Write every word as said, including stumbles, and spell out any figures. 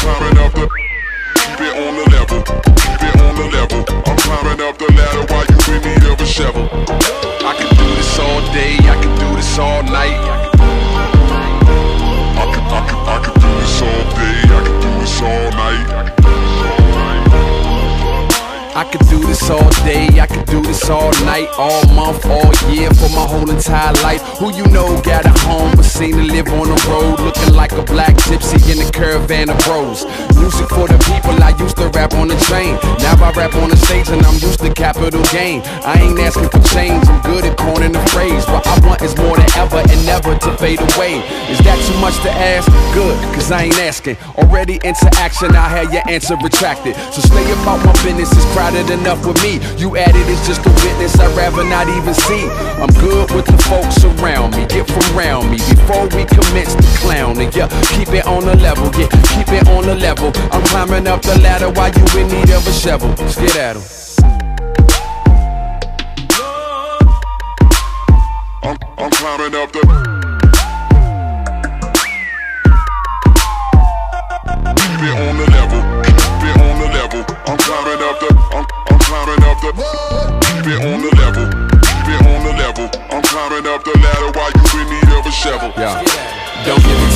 climbing up the. Keep it on the level, keep it on the level. I'm climbing up the ladder while you in need of a shovel. I can do this all day, I can do this all night. I can, I can, I can do this all day, I can do this all night. I could do this all day, I could do this all night, all month, all year, for my whole entire life. Who you know got a home but seen to live on the road, looking like a black gypsy in a caravan of bros. Music for the people, I used to rap on the train. Now I rap on the stage and I'm used to capital gain. I ain't asking for change, I'm good at coining the phrase. What I want is more than ever and never to fade away. Is that too much to ask? Good, cause I ain't asking. Already into action, I had your answer retracted. So stay about my business, it's crowded enough with me. You added is just a witness I'd rather not even see. I'm good with the folks around me, get from around me before we commence to clowning. Yeah, keep it on the level, yeah, keep it on the level. I'm climbing up the ladder while you in need of a shovel. Let's get at 'em. I'm, I'm climbing up the. Keep it on the level, keep it on the level. I'm climbing up the. I'm, I'm climbing up the. Keep it on the level, keep it on the level. I'm climbing up the ladder while you in need of a shovel. Yeah, don't give